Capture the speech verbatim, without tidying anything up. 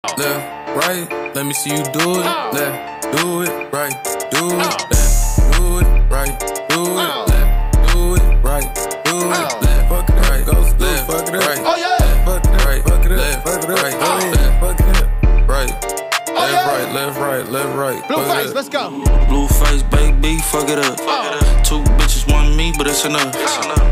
left, right, let me see you do it. Left, do it, right, do it. Left, do it, right, do it. Left, do it, right, do it. Left, fuck it, right, go left, fuck it, right. Oh yeah, fuck it, right, fuck it, left, fuck it, right, go ahead, fuck it, right. Left, right, left, right, left, right. Blue face, let's go. Blue face, baby, fuck it up. Two bitches want me, but it's enough.